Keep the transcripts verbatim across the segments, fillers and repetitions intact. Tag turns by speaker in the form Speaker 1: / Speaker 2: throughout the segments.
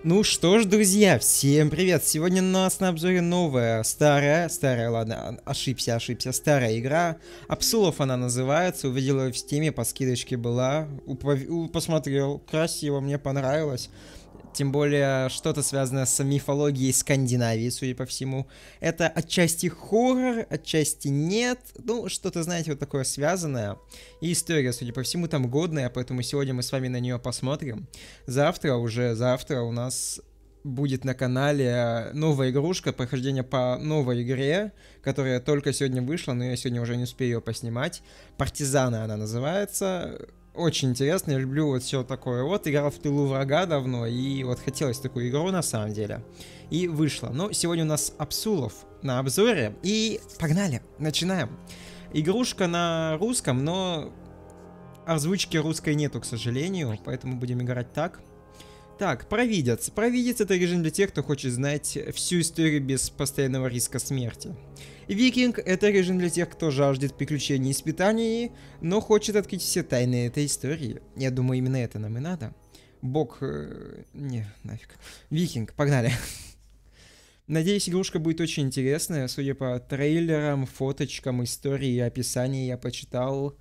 Speaker 1: Ну что ж, друзья, всем привет! Сегодня у нас на обзоре новая, старая, старая, ладно, ошибся, ошибся, старая игра. Апсулов она называется, увидел ее в стиме, по скидочке была, Упов... посмотрел, красиво, мне понравилось. Тем более, что-то связанное с мифологией Скандинавии, судя по всему. Это отчасти хоррор, отчасти нет. Ну, что-то, знаете, вот такое связанное. И история, судя по всему, там годная, поэтому сегодня мы с вами на нее посмотрим. Завтра, уже завтра у нас будет на канале новая игрушка, прохождение по новой игре, которая только сегодня вышла, но я сегодня уже не успею ее поснимать. Партизаны она называется. Очень интересно, я люблю вот все такое вот, играл в тылу врага давно, и вот хотелось такую игру на самом деле, и вышло. Но сегодня у нас Апсулов на обзоре, и погнали, начинаем. Игрушка на русском, но озвучки русской нету, к сожалению, поэтому будем играть так. Так, провидец. Провидец — это режим для тех, кто хочет знать всю историю без постоянного риска смерти. Викинг — это режим для тех, кто жаждет приключений и испытаний, но хочет открыть все тайны этой истории. Я думаю, именно это нам и надо. Бог... Э, не, нафиг. Викинг, погнали. Надеюсь, игрушка будет очень интересная. Судя по трейлерам, фоточкам, истории и описанию я почитал.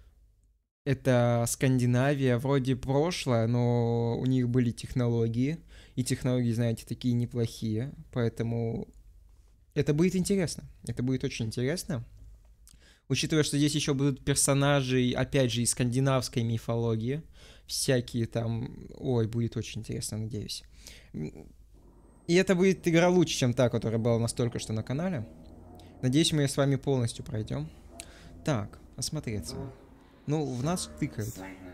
Speaker 1: Это Скандинавия, вроде прошлое, но у них были технологии. И технологии, знаете, такие неплохие. Поэтому это будет интересно. Это будет очень интересно. Учитывая, что здесь еще будут персонажи, опять же, из скандинавской мифологии. Всякие там... Ой, будет очень интересно, надеюсь. И это будет игра лучше, чем та, которая была у нас только что на канале. Надеюсь, мы ее с вами полностью пройдем. Так, осмотреться. Ну, в нас тыкают.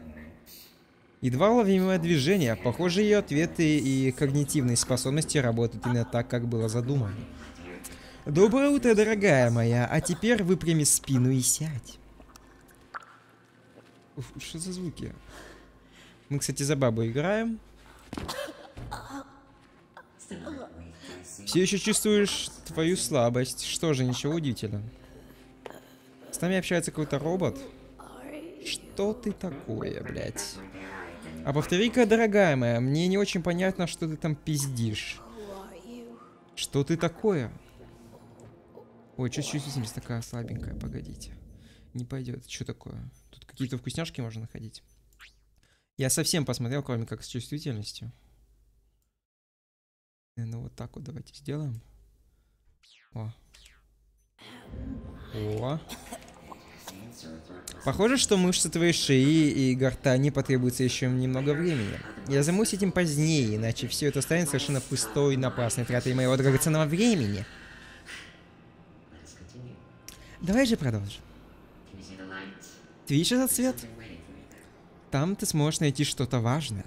Speaker 1: Едва уловимое движение. Похоже, ее ответы и когнитивные способности работают именно так, как было задумано. Доброе утро, дорогая моя. А теперь выпрями спину и сядь. Уф, что за звуки? Мы, кстати, за бабу играем. Все еще чувствуешь твою слабость. Что же, ничего удивительного. С нами общается какой-то робот. Что ты такое, блядь? А повтори-ка, дорогая моя, мне не очень понятно, что ты там пиздишь. Что ты такое? Ой, что чувствительность такая слабенькая, погодите. Не пойдет. Что такое? Тут какие-то вкусняшки можно находить. Я совсем посмотрел, кроме как с чувствительностью. Ну вот так вот давайте сделаем. О. О. Похоже, что мышцы твоей шеи и гортани потребуется еще немного времени. Я займусь этим позднее, иначе все это станет совершенно пустой и напрасной тратой моего драгоценного времени. Давай же продолжим. Ты видишь этот свет? Там ты сможешь найти что-то важное.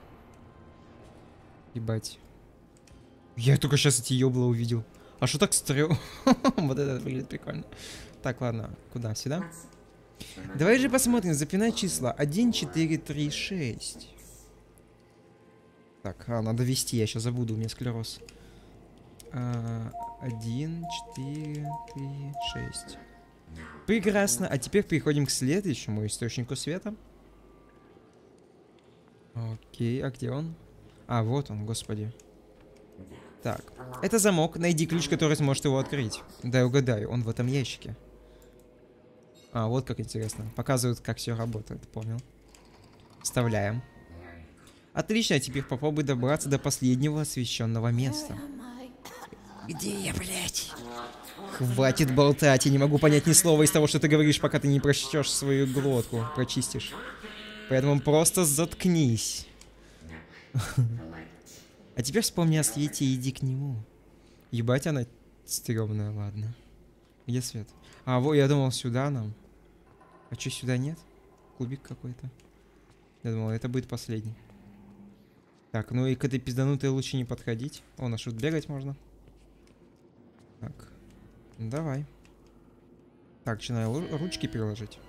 Speaker 1: Ебать. Я только сейчас эти ёбла увидел. А что так стрём? Вот это выглядит прикольно. Так, ладно. Куда? Сюда? Давай же посмотрим. Запинай числа. один, четыре, три, шесть. Так, а, надо вести. Я сейчас забуду. У меня склероз. один, четыре, три, шесть. Прекрасно. А теперь переходим к следующему источнику света. Окей, а где он? А, вот он, господи. Так, это замок. Найди ключ, который сможет его открыть. Дай угадаю, он в этом ящике. А, вот как интересно. Показывают, как все работает, понял. Вставляем. Отлично, а теперь попробуй добраться до последнего освещенного места. Где я, блядь? Хватит болтать, я не могу понять ни слова из того, что ты говоришь, пока ты не прочтешь свою глотку, прочистишь. Поэтому просто заткнись. А теперь вспомни о свете и иди к нему. Ебать, она стрёмная, ладно. Где свет? А, вот, я думал, сюда нам. А чё, сюда нет? Кубик какой-то. Я думал, это будет последний. Так, ну и к этой пизданутой лучше не подходить. О, на шут бегать можно. Так, ну, давай. Так, начинаю ручки переложить.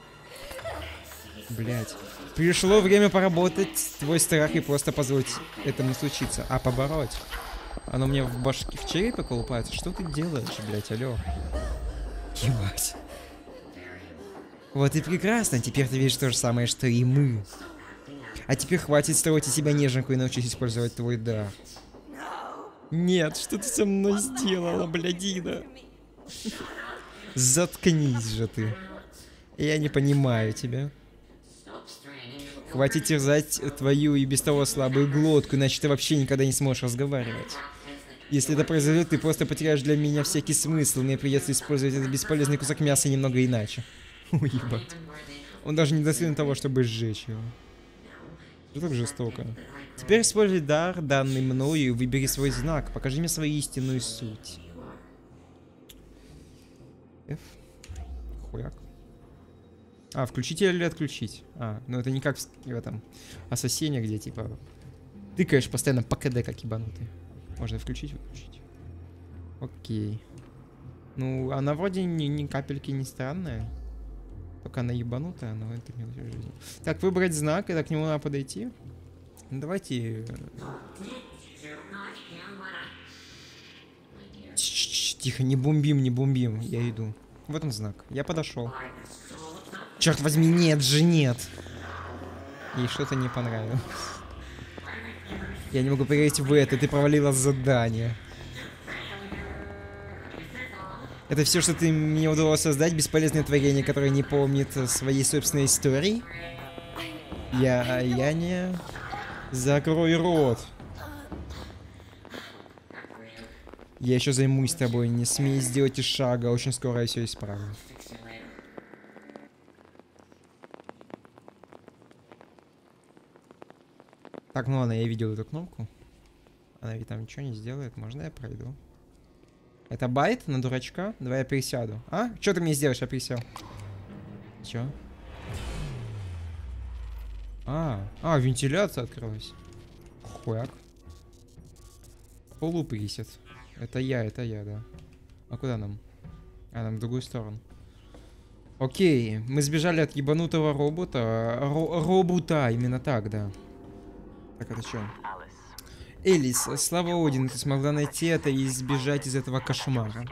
Speaker 1: Блять. Пришло время поработать твой страх и просто позволить этому случиться. А, побороть. Оно мне в башке, в черепе колупается. Что ты делаешь, блять, алё? Ебать. Вот и прекрасно. Теперь ты видишь то же самое, что и мы. А теперь хватит строить из себя неженку и научись использовать твой дар. Нет, что ты со мной сделала, блядина? Заткнись же ты. Я не понимаю тебя. Хватит терзать твою и без того слабую глотку, иначе ты вообще никогда не сможешь разговаривать. Если это произойдет, ты просто потеряешь для меня всякий смысл. Мне придется использовать этот бесполезный кусок мяса немного иначе. Уебать. Он даже не достоин того, чтобы сжечь его. Что так жестоко? Теперь используй дар, данный мною, и выбери свой знак. Покажи мне свою истинную суть. F. Хуяк. А, включить или отключить? А, ну это не как в, в этом Ассасине, где типа тыкаешь постоянно по КД, как ебанутый. Можно включить, выключить. Окей. Ну, она вроде ни, ни капельки не странная. Только она ебанутая, но это мелочь жизни. Так, выбрать знак, это к нему надо подойти. Ну, давайте... Ч-ч-ч, тихо, не бомбим, не бомбим. Я иду. Вот он знак. Я подошел. Черт возьми, нет же, нет. Ей что-то не понравилось. Я не могу поверить в это, ты провалила задание. Это все, что ты мне удалось создать, бесполезное творение, которое не помнит своей собственной истории? Я... я не... Закрой рот. Я еще займусь тобой, не смей сделать и шага, очень скоро я все исправлю. Так, ну ладно, я видел эту кнопку. Она ведь там ничего не сделает. Можно я пройду? Это байт на дурачка? Давай я присяду. А? Что ты мне сделаешь? Я присел. Чё? А, а, вентиляция открылась. Хуяк. Полуприсед. Это я, это я, да. А куда нам? А, нам в другую сторону. Окей, мы сбежали от ебанутого робота. Ро робота, именно так, да. Так, это что? Элис, слава Один, ты смогла найти это и избежать из этого кошмара.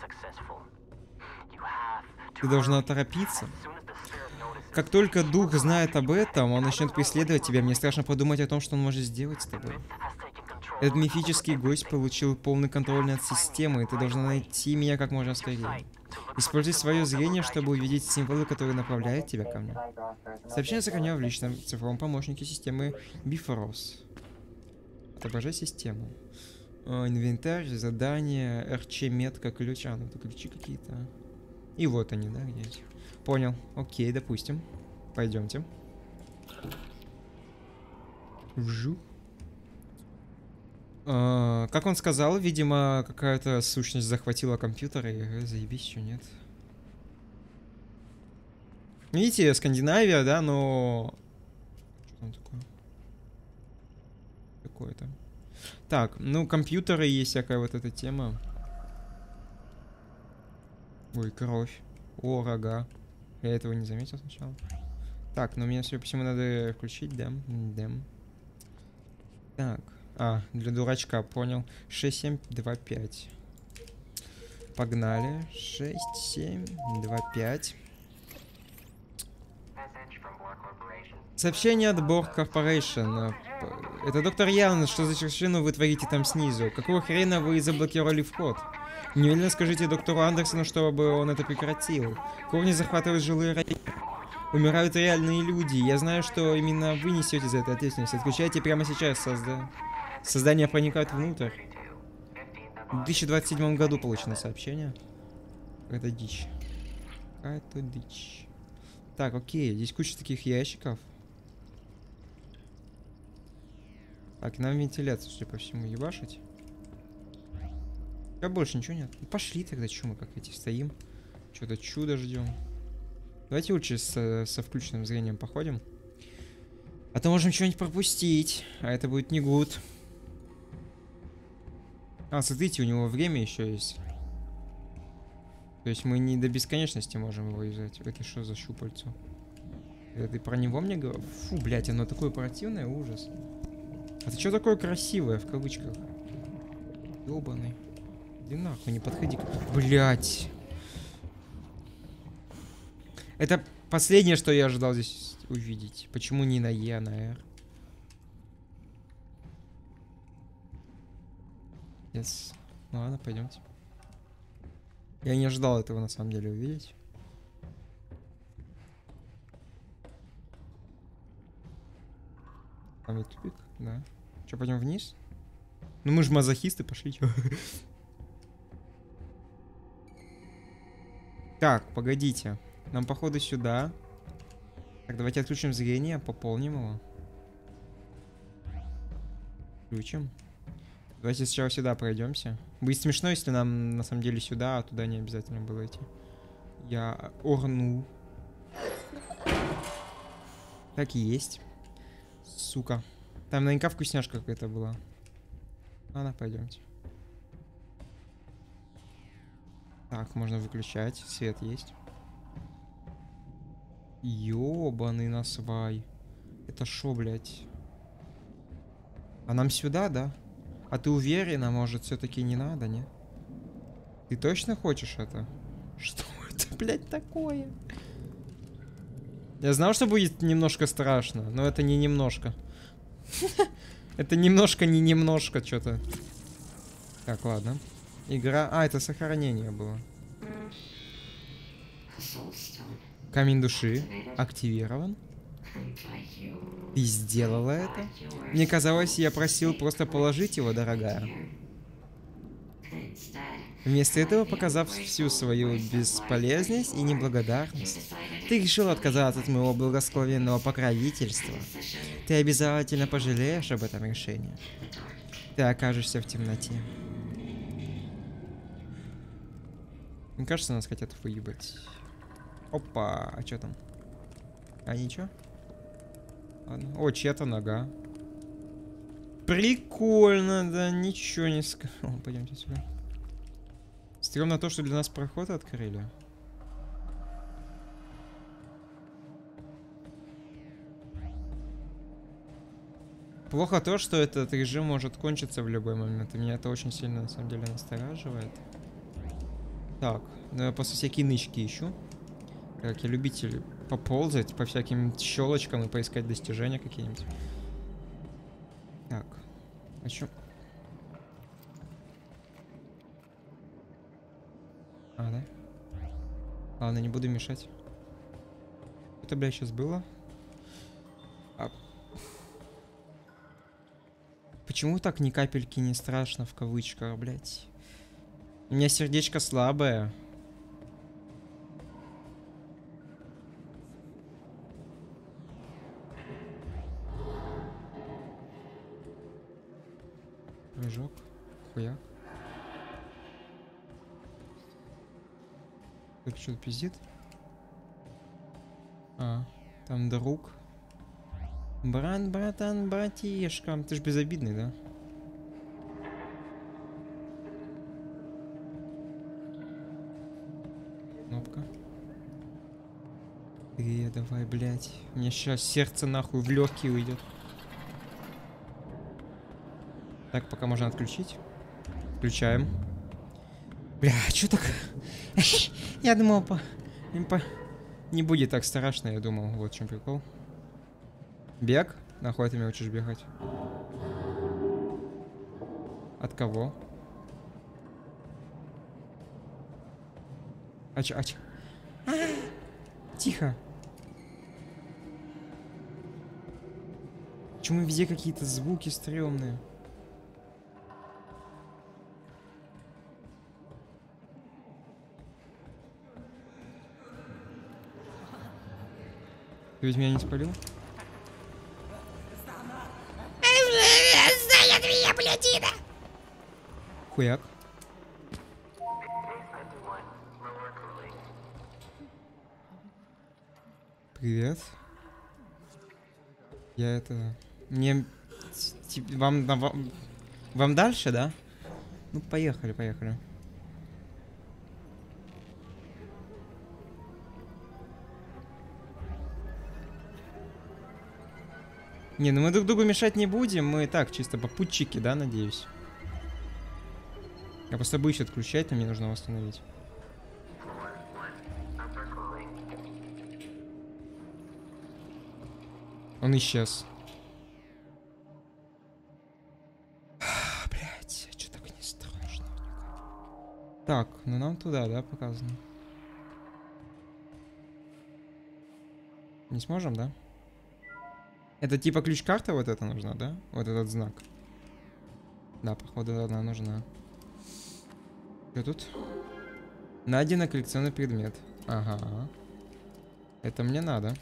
Speaker 1: Ты должна торопиться. Как только дух знает об этом, он начнет преследовать тебя. Мне страшно подумать о том, что он может сделать с тобой. Этот мифический гость получил полный контроль над системой, и ты должна найти меня как можно скорее. Используй свое зрение, чтобы увидеть символы, которые направляют тебя ко мне. Сообщение сохраняю в личном цифровом помощнике системы Bifrost. Отображай систему. О, инвентарь, задание, эр че метка, ключ. А, ну это ключи какие-то. И вот они, да, где эти? Понял. Окей, допустим. Пойдемте. Вжу. А, как он сказал, видимо, какая-то сущность захватила компьютер и заебись, что нет. Видите, Скандинавия, да, но... Что там такое? Какое-то. Так, ну, компьютеры есть всякая вот эта тема. Ой, кровь. О, рога. Я этого не заметил сначала. Так, ну, мне, судя по всему, надо включить, да? Да. Так. А, для дурачка, понял. шесть, семь, два, пять. Погнали. шесть, семь, два, пять. Сообщение от Borg Corporation. Это доктор Ян, что за чертовщину вы творите там снизу? Какого хрена вы заблокировали вход? Немедленно скажите доктору Андерсону, чтобы он это прекратил. Корни захватывают жилые районы. Умирают реальные люди. Я знаю, что именно вы несете за это ответственность. Отключайте прямо сейчас созда... Создание проникает внутрь. В две тысячи двадцать седьмом году получено сообщение. Это дичь. Какая-то дичь. Так, окей. Здесь куча таких ящиков. Так, нам вентиляцию, судя по всему, ебашить. А больше ничего нет. Ну, пошли тогда, что мы как эти стоим. Что-то чудо ждем. Давайте лучше со, со включенным зрением походим. А то можем что-нибудь пропустить. А это будет не гуд. А, смотрите, у него время еще есть. То есть мы не до бесконечности можем его юзать. Это что за щупальцо? Это ты про него мне говоришь? Фу, блядь, оно такое противное, ужас. А ты что такое красивое, в кавычках? Ёбаный. Иди нахуй, не подходи. Блядь. Это последнее, что я ожидал здесь увидеть. Почему не на Е, а на Р? Yes. Ну ладно, пойдемте. Я не ожидал этого на самом деле увидеть. Там ведь тупик, да. Че, пойдем вниз? Ну мы же мазохисты, пошли, чё. Так, погодите. Нам походу сюда. Так, давайте отключим зрение, пополним его. Включим. Давайте сначала сюда пройдемся. Будет смешно, если нам на самом деле сюда, а туда не обязательно было идти. Я орну. Так и есть. Сука. Там наверняка вкусняшка какая-то была. Ладно, пойдемте. Так, можно выключать. Свет есть. Ёбаный насвай. Это шо, блядь? А нам сюда, да? А ты уверена, может, все-таки не надо, не? Ты точно хочешь это? Что это, блядь, такое? Я знал, что будет немножко страшно, но это не немножко. Это немножко не немножко что-то. Так, ладно. Игра... А, это сохранение было. Камень души активирован. Ты сделала это? Мне казалось, я просил просто положить его, дорогая. Вместо этого, показав всю свою бесполезность и неблагодарность, ты решил отказаться от моего благословенного покровительства. Ты обязательно пожалеешь об этом решении. Ты окажешься в темноте. Мне кажется, нас хотят выебать. Опа, а что там? А ничего? Ладно. О, чья-то нога. Прикольно, да, ничего не скажу. Пойдемте сюда. Стремно то, что для нас проход открыли. Плохо то, что этот режим может кончиться в любой момент. И меня это очень сильно, на самом деле, настораживает. Так, ну я просто всякие нычки ищу. Как я любитель поползать по всяким щелочкам и поискать достижения какие-нибудь. Так, а чё? А, да? Ладно, не буду мешать. Это, блядь, сейчас было? А... Почему так ни капельки не страшно в кавычках, блядь? У меня сердечко слабое. Прыжок. Хуяк. Кто-то что-то пиздит? А, там друг. Брат, братан, братишка. Ты ж безобидный, да? Кнопка. Э, давай, блядь. У меня сейчас сердце нахуй в легкие уйдет. Так, пока можно отключить. Включаем. Бля, что так? Я думал, по... по... не будет так страшно, я думал. Вот в чем прикол. Бег? Нахуй ты меня учишь бегать? От кого? А чё, а чё? А-а-а! Тихо. Почему везде какие-то звуки стрёмные? Ты ведь меня не спалил? Хуяк. Привет. Я это... Мне... Вам, вам... Вам дальше, да? Ну, поехали, поехали. Не, ну мы друг другу мешать не будем. Мы так, чисто попутчики, да, надеюсь. Я просто боюсь отключать, но мне нужно восстановить. Он исчез. Блять, а что так не стало? Так, ну нам туда, да, показано? Не сможем, да? Это типа ключ-карта вот это нужна, да? Вот этот знак. Да, походу она нужна. Что тут? Найдено коллекционный предмет. Ага. Это мне надо.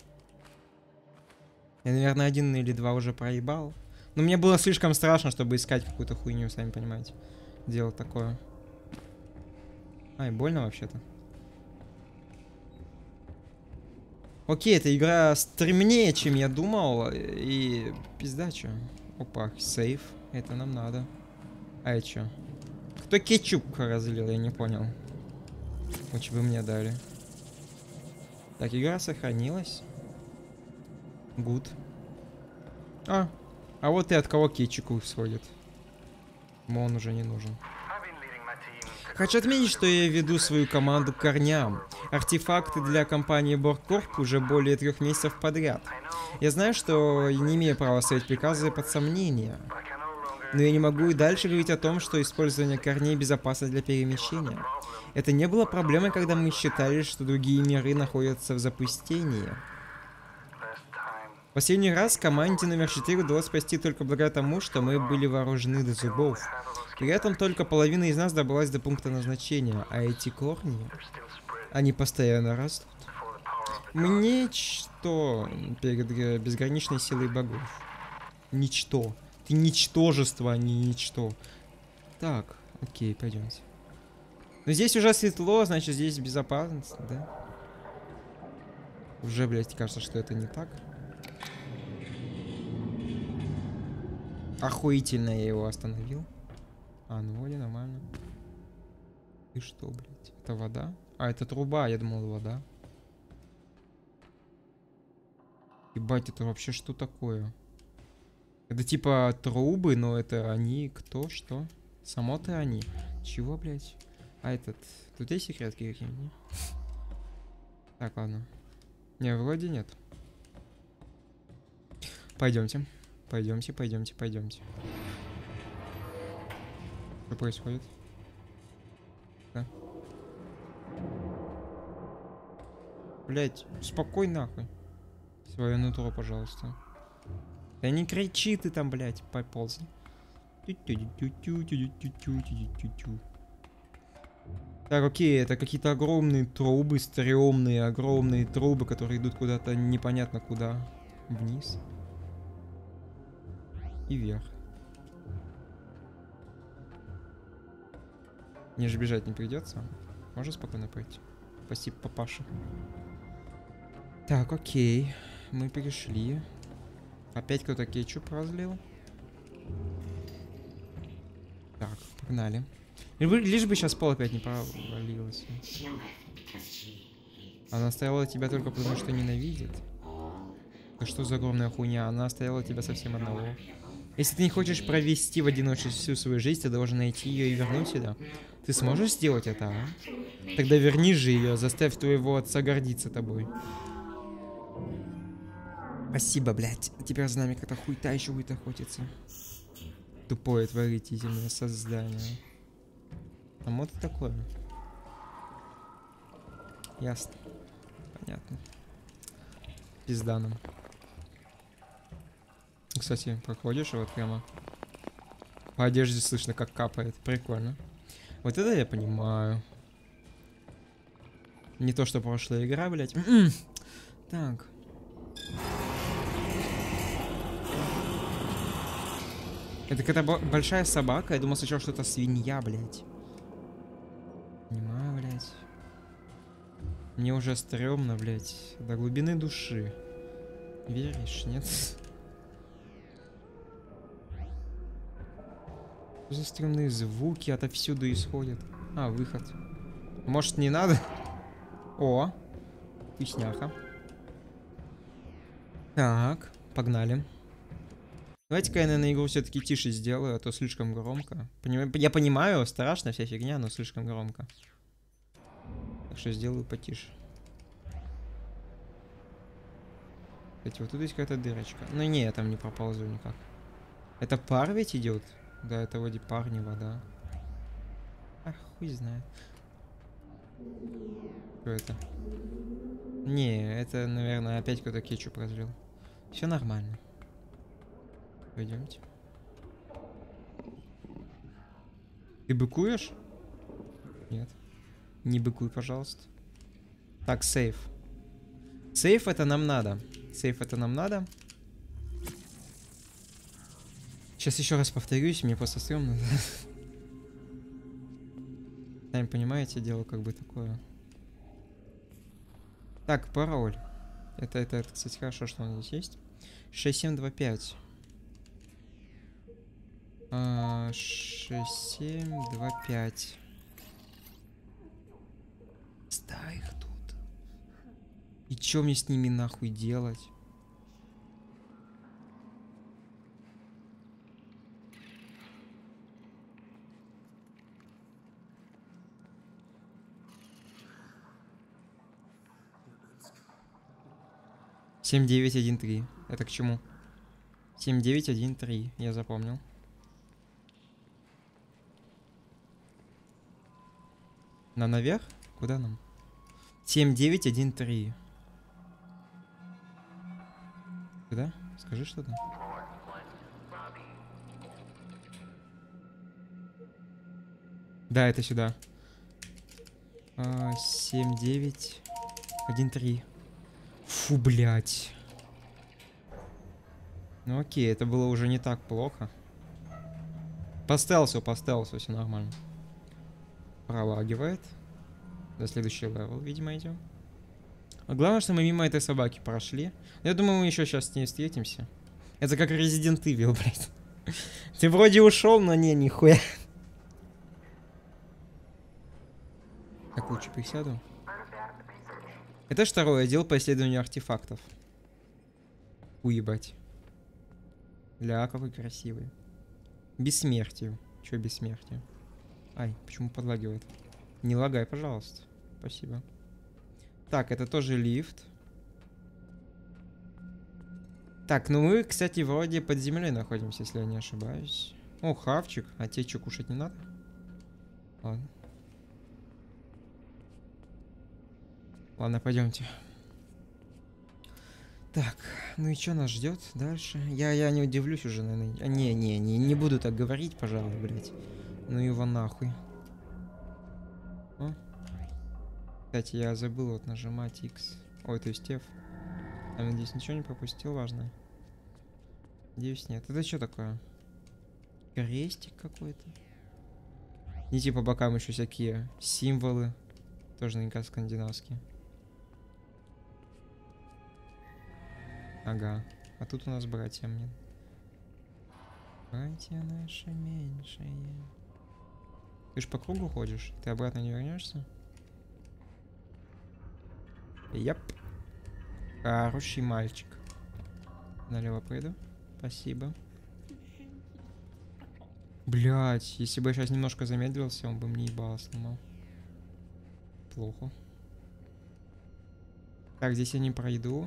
Speaker 1: Я, наверное, один или два уже проебал. Но мне было слишком страшно, чтобы искать какую-то хуйню, сами понимаете. Делать такое. Ай, больно вообще-то. Окей, эта игра стремнее, чем я думал. И пиздача. Опа, сейф. Это нам надо. А это что? Кто кетчуп разлил, я не понял. Лучше бы мне дали. Так, игра сохранилась. Гуд. А, а вот и от кого кетчуп исходит. Ему он уже не нужен. Хочу отметить, что я веду свою команду к корням. Артефакты для компании Боркорп уже более трех месяцев подряд. Я знаю, что я не имею права ставить приказы под сомнение. Но я не могу и дальше говорить о том, что использование корней безопасно для перемещения. Это не было проблемой, когда мы считали, что другие миры находятся в запустении. Последний раз команде номер четыре удалось спасти только благодаря тому, что мы были вооружены до зубов. При этом только половина из нас добралась до пункта назначения, а эти корни, они постоянно растут. Мы ничто перед безграничной силой богов. Ничто. Ты ничтожество, а не ничто. Так, окей, пойдемте. Но здесь уже светло, значит здесь безопасность, да? Уже, блядь, кажется, что это не так. Охуительно я его остановил. А, ну вроде нормально. И что, блядь? Это вода? А, это труба, я думал, вода. Ебать, это вообще что такое? Это типа трубы, но это они, кто, что? Само-то они. Чего, блядь? А этот... Тут есть секретки какие-нибудь? Так, ладно. Не, вроде нет. Пойдемте. Пойдемте, пойдемте, пойдемте. Что происходит? Да. Блять, успокой нахуй. Свое нутро, пожалуйста. Да не кричи ты там, блять, поползни. Так, окей, это какие-то огромные трубы, стрёмные, огромные трубы, которые идут куда-то непонятно куда. Вниз. И вверх. Мне же бежать не придется. Можно спокойно пройти. Спасибо, папаша. Так, окей. Мы перешли. Опять кто-то кетчуп разлил. Так, погнали. Лишь бы сейчас пол опять не провалился. Она оставила тебя только потому, что ненавидит. Да что за огромная хуйня? Она оставила тебя совсем одного. Если ты не хочешь провести в одиночестве всю свою жизнь, ты должен найти ее и вернуть сюда. Ты сможешь сделать это, а? Тогда верни же ее, заставь твоего отца гордиться тобой. Спасибо, блядь. Теперь за нами как-то хуйта еще будет охотиться. Тупое отвратительное создание. А вот и такое. Ясно. Понятно. Пизда нам. Кстати, проходишь, и вот прямо по одежде слышно, как капает. Прикольно. Вот это я понимаю. Не то, что прошлая игра, блядь. Так. Это какая-то большая собака. Я думал сначала, что это свинья, блядь. Понимаю, блядь. Мне уже стрёмно, блядь. До глубины души. Веришь, нет? Что за стрёмные звуки отовсюду исходят? А, выход. Может, не надо? О, вкусняха. Так, погнали. Давайте-ка я, наверное, игру все-таки тише сделаю, а то слишком громко. Поним... Я понимаю, страшно, вся фигня, но слишком громко. Так что сделаю потише. Кстати, вот тут есть какая-то дырочка. Ну не, я там не проползу никак. Это пар ведь идет? Да, это вроде пар, не вода. А хуй знает. Что это? Не, это, наверное, опять кто-то кетчуп разлил. Все нормально. Пойдемте. Ты быкуешь? Нет. Не быкуй, пожалуйста. Так, сейф. Сейф это нам надо. Сейф это нам надо. Сейчас еще раз повторюсь, мне просто стрёмно. Сами понимаете, дело как бы такое. Так, пароль. Это, это, это, кстати, хорошо, что он здесь есть. шесть семь два пять. А, шесть семь два пять. Ставь их тут. И чё мне с ними нахуй делать? семь девять один три. Это к чему? семь девять один три. Я запомнил. На наверх? Куда нам? семь девять один три. Куда? Скажи что-то. Да, это сюда. А, семь девять один три. Фу, блядь. Ну окей, это было уже не так плохо. По стелсу, по стелсу, все нормально. Пролагивает. До следующего левел, видимо, идем. А главное, что мы мимо этой собаки прошли. Я думаю, мы еще сейчас с ней встретимся. Это как Resident Evil, блядь. Ты вроде ушел, но не, нихуя. Так, лучше присяду. Это ж второй отдел по исследованию артефактов. Уебать. Ля, какой красивый. Бессмертие. Чё бессмертие? Ай, почему подлагивает? Не лагай, пожалуйста. Спасибо. Так, это тоже лифт. Так, ну мы, кстати, вроде под землей находимся, если я не ошибаюсь. О, хавчик. А тебе что, кушать не надо? Ладно. Ладно, пойдемте. Так, ну и что нас ждет дальше? Я, я не удивлюсь уже, наверное. А, не, не, не, не буду так говорить, пожалуй, блядь. Ну его нахуй. О. Кстати, я забыл вот нажимать X. Ой, то есть F. Я надеюсь, ничего не пропустил важное. Надеюсь, нет. Это что такое? Крестик какой-то. И типа по бокам еще всякие символы. Тоже наверняка скандинавские. Ага. А тут у нас братья мне. Братья наши меньшие. Ты ж по кругу ходишь? Ты обратно не вернешься? Яп. Хороший мальчик. Налево пойду. Спасибо. Блять, если бы я сейчас немножко замедлился, он бы мне ебало сломал. Плохо. Так, здесь я не пройду.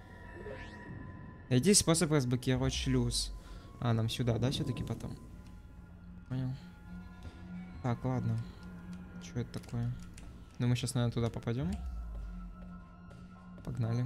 Speaker 1: Найди способ разблокировать шлюз. А, нам сюда, да, все-таки потом? Понял. Так, ладно. Что это такое? Ну, мы сейчас, наверное, туда попадем. Погнали.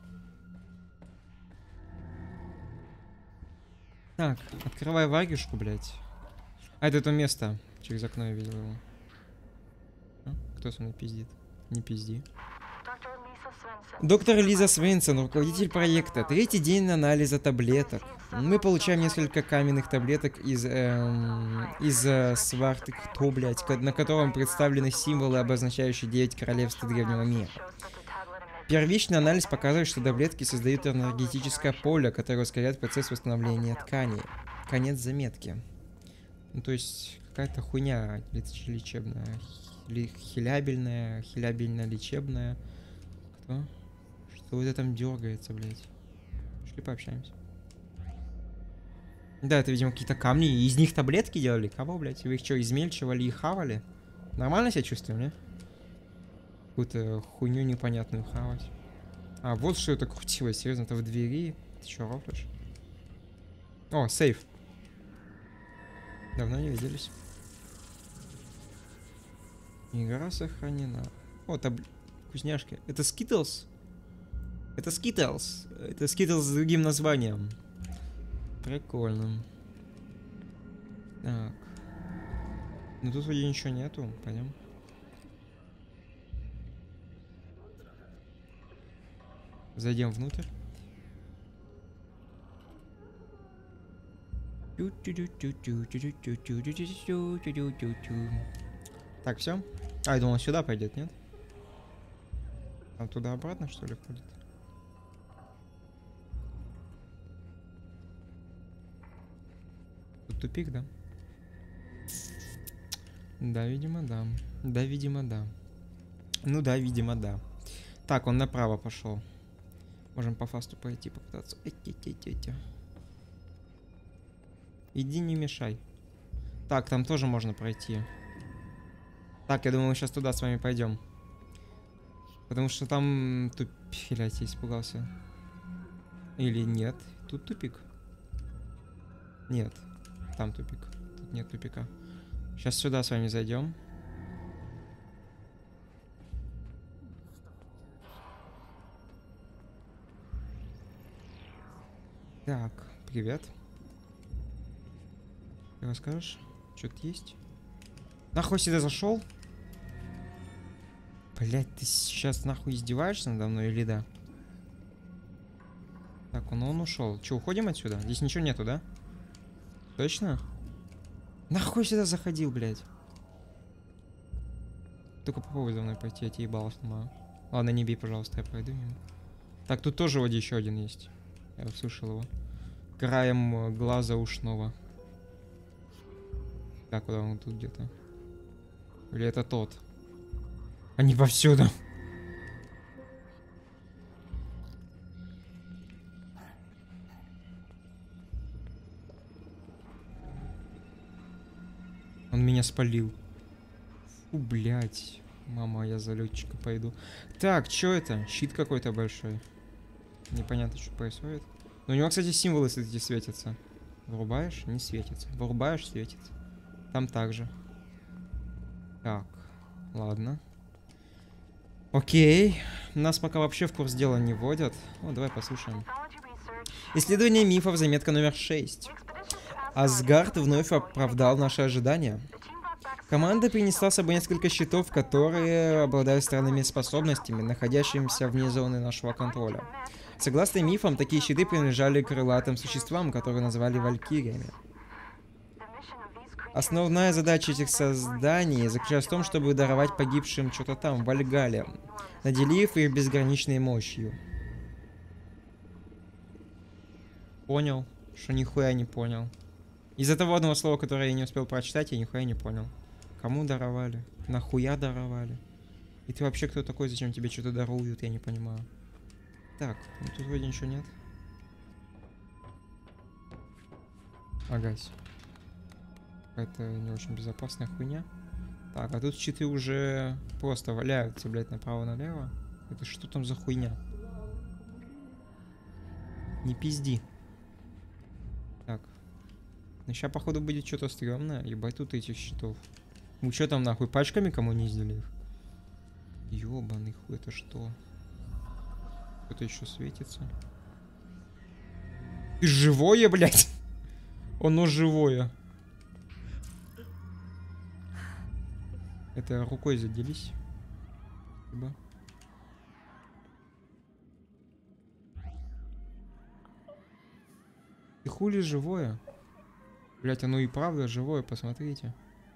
Speaker 1: Так, открывай вагишку, блядь. А, это то место. Через окно я видел его. А? Кто со мной пиздит? Не пизди. Доктор Лиза Свенсон, руководитель проекта. Третий день анализа таблеток. Мы получаем несколько каменных таблеток из, эм, из э, сварты, кто, блядь, на котором представлены символы, обозначающие девять королевств древнего мира. Первичный анализ показывает, что таблетки создают энергетическое поле, которое ускоряет процесс восстановления тканей. Конец заметки. Ну, то есть, какая-то хуйня лечебная. Хилябельная, хилябельно-лечебная. Кто? Что это там дергается, блядь? Пошли пообщаемся. Да, это, видимо, какие-то камни. Из них таблетки делали? Кого, блядь? Вы их что, измельчивали и хавали? Нормально себя чувствуем, не? Какую-то хуйню непонятную хавать. А, вот что это крутилось. Серьезно, это в двери? Ты что, рофлишь? О, сейф. Давно не виделись. Игра сохранена. О, таб... вкусняшки. Это Skittles? Это Skittles. Это Skittles с другим названием. Прикольно. Так. Ну тут вроде ничего нету. Пойдем. Зайдем внутрь. Так, все. А, я думал, сюда пойдет, нет? А туда обратно, что ли, ходит? Тут тупик, да? Да, видимо, да. Да, видимо, да. Ну да, видимо, да. Так, он направо пошел. Можем по фасту пойти попытаться. Эти-эти-эти. Иди, не мешай. Так, там тоже можно пройти. Так, я думаю, мы сейчас туда с вами пойдем. Потому что там тупик. Блять, я испугался. Или нет? Тут тупик? Нет. Там тупик. Тут нет тупика. Сейчас сюда с вами зайдем. Так, привет. Ты расскажешь? Что-то есть? Нахуй сюда зашел? Блять, ты сейчас нахуй издеваешься надо мной или да? Так, он, он ушел. Че, уходим отсюда? Здесь ничего нету, да? Точно? Нахуй сюда заходил, блядь? Только попробуй за мной пойти, я тебе ебало снимаю. Ладно, не бей, пожалуйста, я пройду мимо. Так, тут тоже вроде еще один есть. Я услышал его. Краем глаза ушного. Так, куда он тут где-то? Или это тот? Они повсюду. Он меня спалил. Фу, блядь. Мама, я за летчика пойду. Так, что это? Щит какой-то большой. Непонятно, что происходит. Но у него, кстати, символы эти светятся. Врубаешь? Не светится. Врубаешь? Светится. Там также. Так, ладно. Окей. Нас пока вообще в курс дела не вводят. Ну, давай послушаем. Исследование мифов, заметка номер шесть. Асгард вновь оправдал наши ожидания. Команда принесла с собой несколько щитов, которые обладают странными способностями, находящимися вне зоны нашего контроля. Согласно мифам, такие щиты принадлежали крылатым существам, которые называли валькириями. Основная задача этих созданий заключалась в том, чтобы даровать погибшим что-то там, в Вальгале, наделив их безграничной мощью. Понял, что нихуя не понял. Из-за того одного слова, которое я не успел прочитать, я нихуя не понял. Кому даровали? Нахуя даровали? И ты вообще кто такой, зачем тебе что-то даруют, я не понимаю. Так, ну тут вроде ничего нет. Агась. Это не очень безопасная хуйня. Так, а тут щиты уже просто валяются, блядь, направо-налево. Это что там за хуйня? Не пизди. Так. Ну сейчас, походу, будет что-то стрёмное. Ебать тут этих щитов. Ну что там нахуй, пачками кому не издели их? Ёбаный хуй, это что? Что-то еще светится. Ты живое, блядь? Оно живое. Это рукой заделись. Спасибо. Ты хули живое? Блять, оно и правда живое, посмотрите.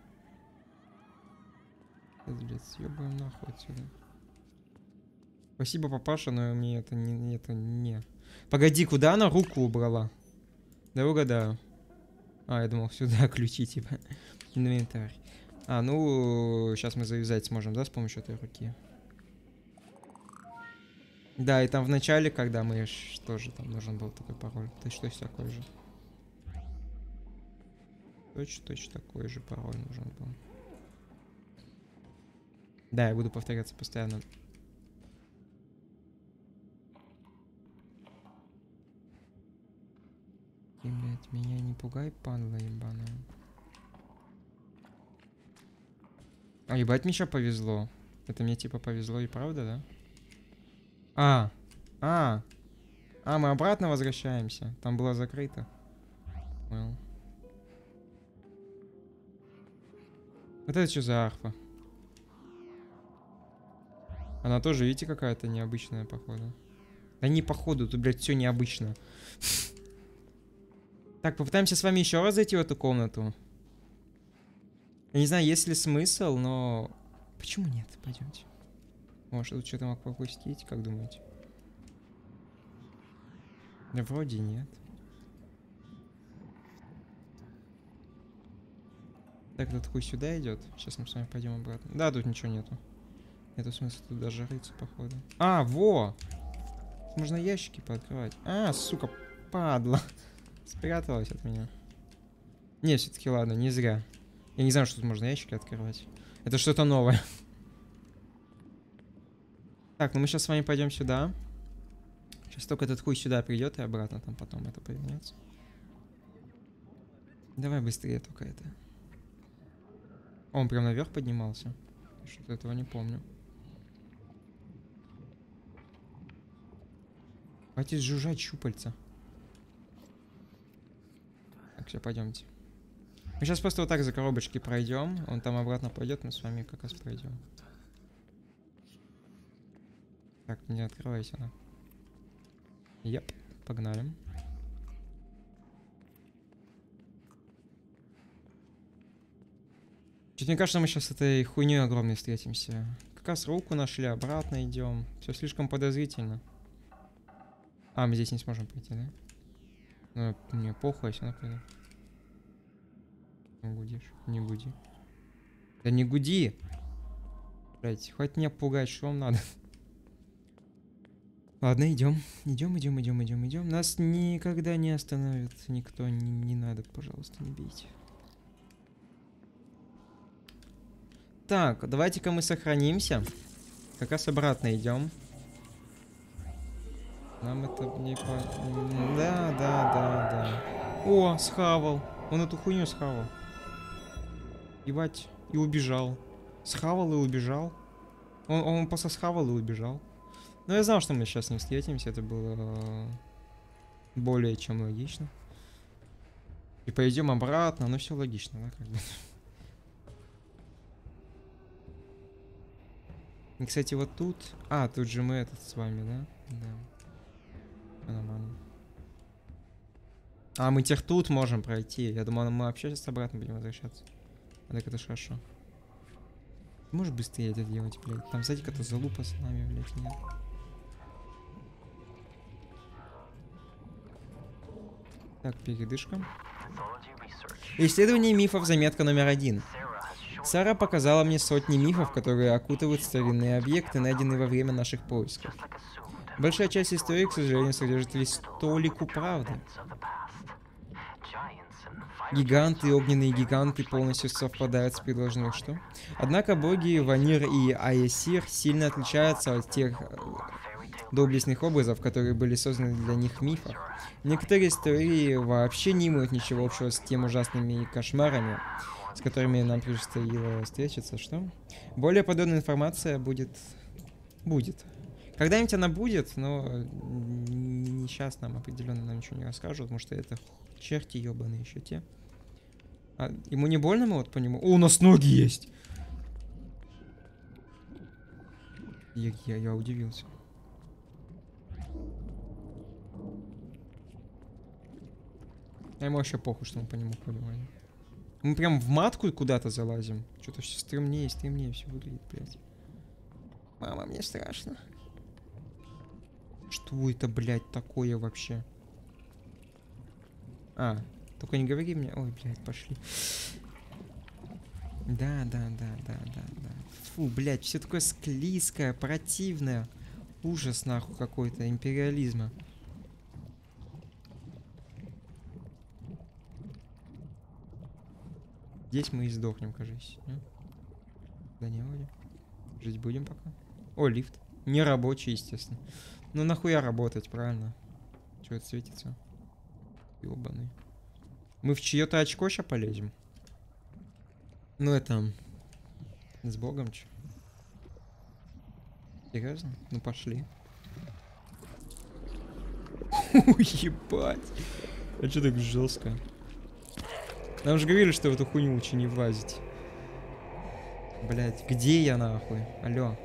Speaker 1: Блять, съебаем нахуй отсюда. Спасибо, папаша, но мне это не, это не. Погоди, куда она руку убрала? Да угадаю. А, я думал, сюда ключи, типа. Инвентарь. А, ну, сейчас мы завязать сможем, да, с помощью этой руки? Да, и там в начале, когда мы тоже там нужен был такой пароль. Точно такой же. Точно, точно такой же пароль нужен был. Да, я буду повторяться постоянно. И, блядь, меня не пугай, падла ебаная. А, ебать, мне сейчас повезло. Это мне типа повезло и правда, да? А, а, а, мы обратно возвращаемся. Там было закрыто. Well. Вот это что за арфа? Она тоже, видите, какая-то необычная, походу. Да не походу, тут, блядь, все необычно. Так, попытаемся с вами еще раз зайти в эту комнату. Я не знаю, есть ли смысл, но... Почему нет? Пойдемте. Может, тут что-то мог пропустить, как думаете? Да вроде нет. Так, этот хуй сюда идет. Сейчас мы с вами пойдем обратно. Да, тут ничего нету. Нету смысла тут даже рыться, походу. А, во! Можно ящики пооткрывать. А, сука, падла. Спряталась от меня. Не, все-таки ладно, не зря. Я не знаю, что тут можно ящики открывать. Это что-то новое. Так, ну мы сейчас с вами пойдем сюда. Сейчас только этот хуй сюда придет и обратно там потом это повернется. Давай быстрее только это. Он прям наверх поднимался. Что-то этого не помню. Хватит жужжать щупальца. Так, все, пойдемте. Мы сейчас просто вот так за коробочки пройдем. Он там обратно пойдет, мы с вами как раз пройдем. Так, не открывайся она. Еп, погнали. Чуть мне кажется, мы сейчас с этой хуйней огромной встретимся. Как раз руку нашли, обратно идем. Все слишком подозрительно. А, мы здесь не сможем пойти, да? Ну, мне похуй, если она пойдет. Не гудишь, не гуди. Да не гуди! Блять, хоть меня пугать, что вам надо? Ладно, идем. Идем, идем, идем, идем, идем. Нас никогда не остановит никто. Не, не надо, пожалуйста, не бейте. Так, давайте-ка мы сохранимся. Как раз обратно идем. Нам это не по... Да, да, да, да. О, схавал. Он эту хуйню схавал. Ебать. И убежал. Схавал и убежал. Он, он просто схавал и убежал. Но я знал, что мы сейчас не встретимся. Это было более чем логично. И пойдем обратно. Ну все логично, да, как бы. И, кстати, вот тут... А, тут же мы этот с вами, да? Да. Нормально. А, мы теперь тут можем пройти. Я думал, мы вообще сейчас обратно будем возвращаться. А так это ж хорошо. Можешь быстрее это делать, блядь? Там, кстати, какая-то залупа с нами, блядь, нет. Так, передышка. Исследование мифов, заметка номер один. Сара показала мне сотни мифов, которые окутывают старинные объекты, найденные во время наших поисков. Большая часть истории, к сожалению, содержит лишь толику правды. Гиганты и огненные гиганты полностью совпадают с предложенных, что? Однако боги Ванир и Аесир сильно отличаются от тех доблестных образов, которые были созданы для них в мифах. Некоторые истории вообще не имеют ничего общего с теми ужасными кошмарами, с которыми нам предстояло встретиться, что? Более подробная информация будет... Будет. Когда-нибудь она будет, но не сейчас нам определенно нам ничего не расскажут, потому что это черти ебаные еще те. А ему не больно, мы вот по нему? О, у нас ноги есть! Я, я, я удивился. А ему вообще похуй, что мы по нему ходим. Мы прям в матку куда-то залазим. Что-то все стрёмнее, стрёмнее все выглядит, блядь. Мама, мне страшно. Что это, блядь, такое вообще? А, только не говори мне. Ой, блядь, пошли. Да, да, да, да, да, да. Фу, блядь, все такое склизкое, противное. Ужас, нахуй, какой-то империализма. Здесь мы и сдохнем, кажется. Да не, вроде. Жить будем пока. О, лифт. Не рабочий, естественно. Ну нахуя работать, правильно? Чего это светится? Ёбаный. Мы в чье-то очко сейчас полезем? Ну это... С Богом, чё? Серьезно? Ну пошли. Ебать. А чё так жестко? Нам же говорили, что в эту хуйню лучше не влазить. Блять, где я нахуй? Алло.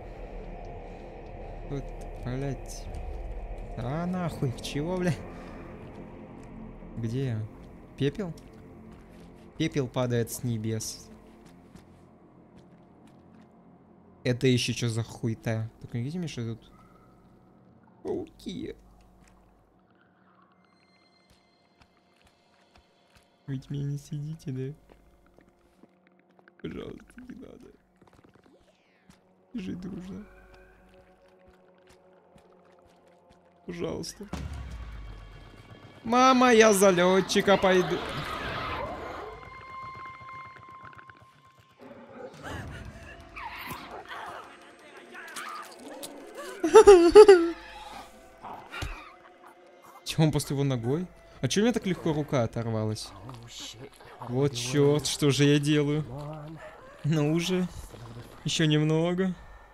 Speaker 1: Тут, блять. А нахуй, чего, блядь? Где я? Пепел? Пепел падает с небес. Это еще что за хуйта? Только не видите, что тут пауки. Ведь меня не сидите, да? Пожалуйста, не надо. Жить дружно. Пожалуйста. Мама, я за летчика пойду. Чего он просто его ногой? А чё у меня так легко рука оторвалась? Вот черт, что же я делаю? Ну уже. Еще немного.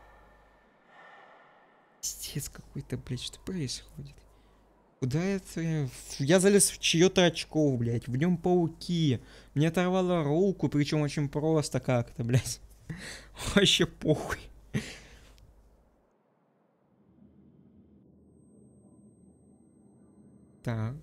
Speaker 1: Пиздец какой-то, блядь, что происходит? Куда это? Я залез в чье-то очко, блядь. В нем пауки. Мне оторвало руку, причем очень просто как-то, блядь. Вообще похуй. Так.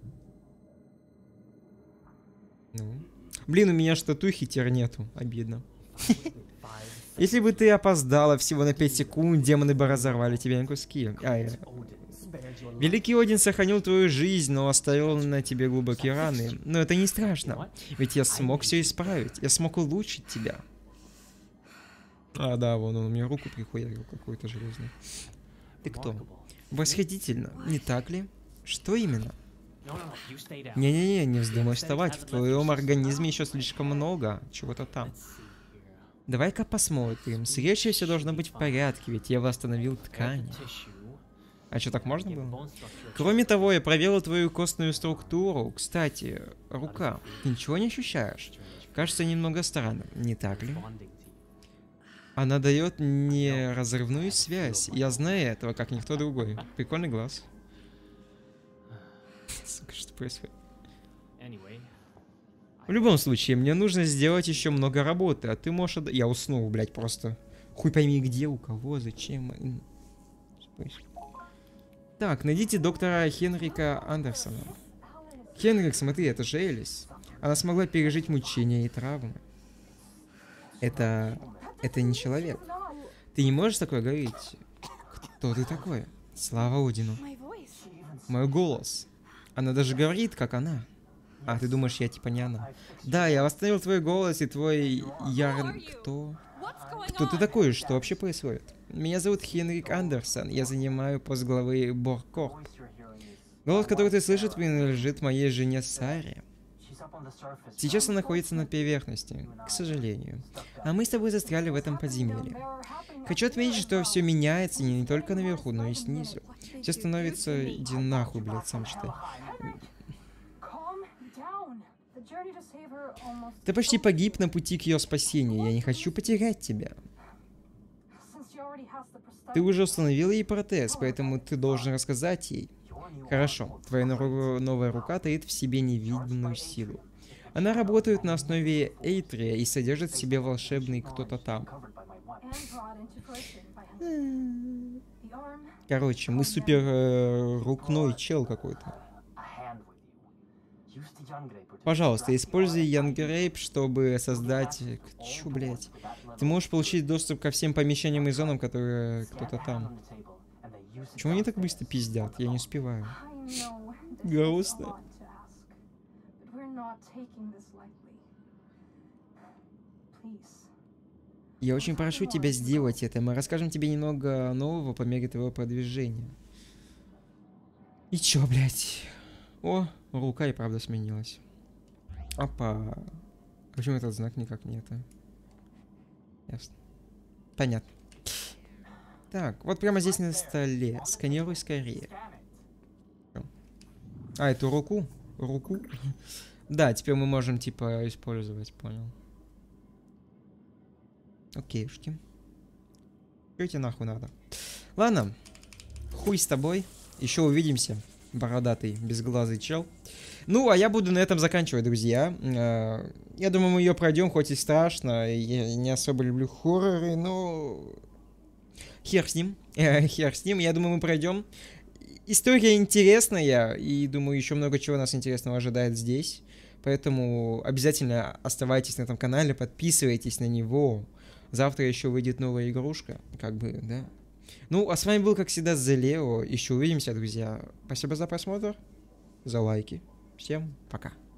Speaker 1: Ну. Блин, у меня ж татухи теперь нету. Обидно. Если бы ты опоздала всего на пять секунд, демоны бы разорвали тебя на куски. Ай. Великий Один сохранил твою жизнь, но оставил на тебе глубокие раны. Но это не страшно. Ведь я смог все исправить. Я смог улучшить тебя. А, да, вон он мне руку прихуярил какой-то железный. Ты кто? Восхитительно, не так ли? Что именно? Не-не-не, не вздумай вставать. В твоем организме еще слишком много чего-то там. Давай-ка посмотрим. С речью все должно быть в порядке, ведь я восстановил ткани. А что, так можно было? Кроме того, я проверил твою костную структуру. Кстати, рука. Ты ничего не ощущаешь? Кажется немного странным, не так ли? Она дает неразрывную связь. Я знаю этого, как никто другой. Прикольный глаз. Сука, что происходит? В любом случае, мне нужно сделать еще много работы, а ты можешь... Отда... Я уснул, блядь, просто. Хуй пойми, где, у кого, зачем. Так, найдите доктора Хенрика Андерсона. Хенрик, смотри, это же Элис. Она смогла пережить мучения и травмы. Это... Это не человек. Ты не можешь такое говорить? Кто ты такой? Слава Одину. Мой голос. Она даже говорит, как она. А, ты думаешь, я типа не она? Да, я восстановил твой голос и твой Ярн... Кто? Кто ты такой? Что вообще происходит? Меня зовут Хенрик Андерсон. Я занимаю пост главы Боркорп. Голос, который ты слышишь, принадлежит моей жене Саре. Сейчас она находится на поверхности, к сожалению. А мы с тобой застряли в этом подземелье. Хочу отметить, что все меняется не только наверху, но и снизу. Все становится... Иди нахуй, блядь, сам читай. Ты почти погиб на пути к ее спасению. Я не хочу потерять тебя. Ты уже установил ей протез, поэтому ты должен рассказать ей. Хорошо. Твоя новая рука таит в себе невидимую силу. Она работает на основе Эйтрия и содержит в себе волшебный кто-то там. Короче, мы супер э, рукной чел какой-то. Пожалуйста, используй Янгрейп, чтобы создать... Чё, блять? Ты можешь получить доступ ко всем помещениям и зонам, которые кто-то там. Чего они так быстро пиздят? Я не успеваю. Грустно. Я очень прошу тебя сделать это. Мы расскажем тебе немного нового по мере твоего продвижения. И чё, блять? О, рука и правда сменилась. Опа. Почему этот знак никак не это? Ясно. Понятно. Так, вот прямо здесь на столе. Сканируй скорее. А, эту руку? Руку? Да, теперь мы можем, типа, использовать, понял. Окейшки. Что тебе нахуй надо? Ладно. Хуй с тобой. Еще увидимся. Бородатый, безглазый чел. Ну, а я буду на этом заканчивать, друзья. Я думаю, мы ее пройдем, хоть и страшно. Я не особо люблю хорроры, но... Хер с ним. Хер с ним. Я думаю, мы пройдем. История интересная. И думаю, еще много чего нас интересного ожидает здесь. Поэтому обязательно оставайтесь на этом канале, подписывайтесь на него. Завтра еще выйдет новая игрушка. Как бы, да. Ну, а с вами был, как всегда, Зелео. Еще увидимся, друзья. Спасибо за просмотр, за лайки. Всем пока.